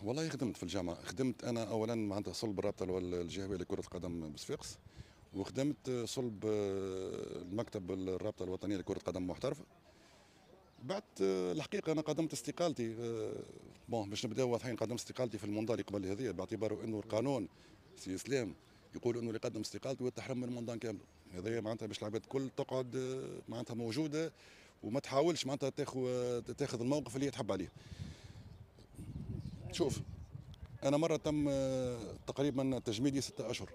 والله خدمت في الجامعة، خدمت أنا أولا معناتها صلب الرابطة الجهوية لكرة القدم بصفاقس، وخدمت صلب المكتب الرابطة الوطنية لكرة القدم محترفة. بعد الحقيقة أنا قدمت استقالتي، بون باش نبداو واضحين، قدمت استقالتي في الموندال اللي قبل هذه، باعتباره أنه القانون سي إسلام يقول أنه اللي يقدم استقالته يتحرم من الموندال كامل. هذا معناتها باش العباد الكل تقعد معناتها موجودة، وما تحاولش معناتها تاخذ الموقف اللي تحب عليه. شوف، أنا مرة تم تقريبا تجميدي 6 أشهر،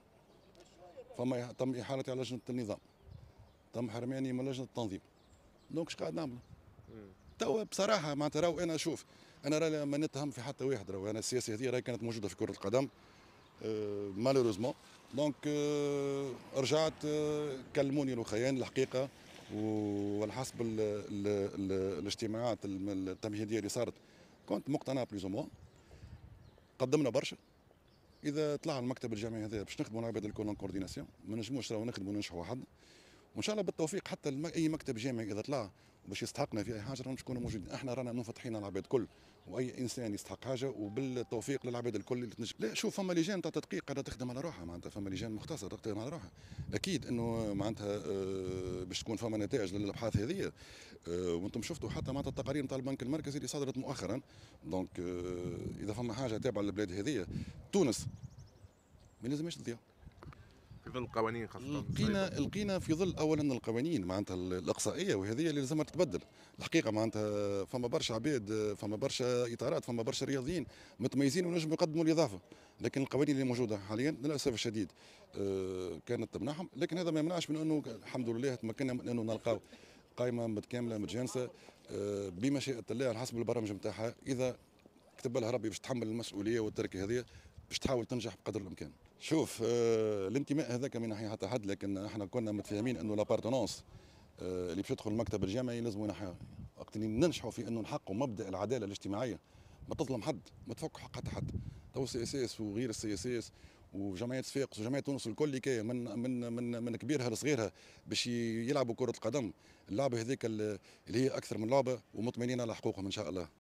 تم إحالتي على لجنة النظام، تم حرماني من لجنة التنظيم. دونك اش قاعد نعمل؟ توا بصراحة معناتها راهو أنا شوف، أنا راه ما نتهم في حتى واحد، راهو أنا السياسة هذه راهي كانت موجودة في كرة القدم مالوروزمون. دونك رجعت كلموني الوخيان الحقيقة، وعلى حسب الاجتماعات التمهيدية اللي صارت كنت مقتنع بليز موا. قدمنا برشا. اذا طلع المكتب الجامعي هذا باش نخدموا العباد الكل اون كورديناسيون، ما نجموش راهو نخدموا وننجحوا وحدنا. وان شاء الله بالتوفيق حتى اي مكتب جامعي اذا طلع باش يستحقنا في اي حاجه رانا باش نكونوا موجودين. احنا رانا منفتحين على العباد الكل، واي انسان يستحق حاجه وبالتوفيق للعباد الكل اللي تنجم. لا شوف، فما لجان تاع تدقيق قاعده تخدم على روحها، معناتها فما لجان مختصه تخدم على روحها. اكيد انه معناتها باش تكون فما نتائج للابحاث هذه. وانتم شفتوا حتى معناتها التقارير نتاع البنك المركزي اللي صدرت مؤخرا. دونك اذا فما حاجه تابعه للبلاد هذه، تونس ما لازمش تضيع. في ظل القوانين خاصة لقينا في ظل اولا القوانين معناتها الاقصائيه، وهذه اللي لازمها تتبدل. الحقيقه معناتها فما برشا عباد، فما برشا اطارات، فما برشا رياضيين متميزين ونجموا يقدموا الاضافه، لكن القوانين اللي موجوده حاليا للاسف الشديد كانت تمنعهم. لكن هذا ما يمنعش من انه الحمد لله تمكنا من انه نلقاو قائمه متكامله متجانسه بمشيئه الله على حسب البرامج نتاعها. اذا كتب لها ربي باش تحمل المسؤوليه والتركه هذه باش تحاول تنجح بقدر الامكان. شوف، الانتماء هذاك من ناحيه حتى حد، لكن احنا كنا متفاهمين انه لابارتونونس اللي باش يدخل المكتب الجامعي لازم ينحيها. وقت اللي ننجحوا في انه نحققوا مبدا العداله الاجتماعيه، ما تظلم حد، ما تفك حق حتى حد. تو السي اس اس وغير السي اس اس وجمعيه صفاقس وجمعيه تونس الكل كي من كبيرها لصغيرها باش يلعبوا كره القدم، اللعبه هذيك اللي هي اكثر من لعبه، ومطمئنين على حقوقهم ان شاء الله.